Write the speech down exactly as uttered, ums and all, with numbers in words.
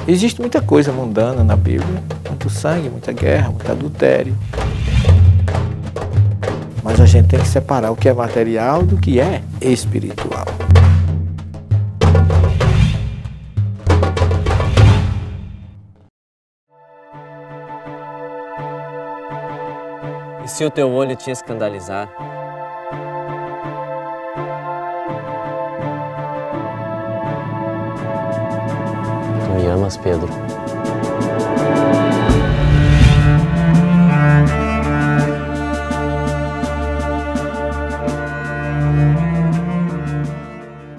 Existe muita coisa mundana na Bíblia, muito sangue, muita guerra, muito adultério. Mas a gente tem que separar o que é material do que é espiritual. E se o teu olho te escandalizar? Tu me amas, Pedro?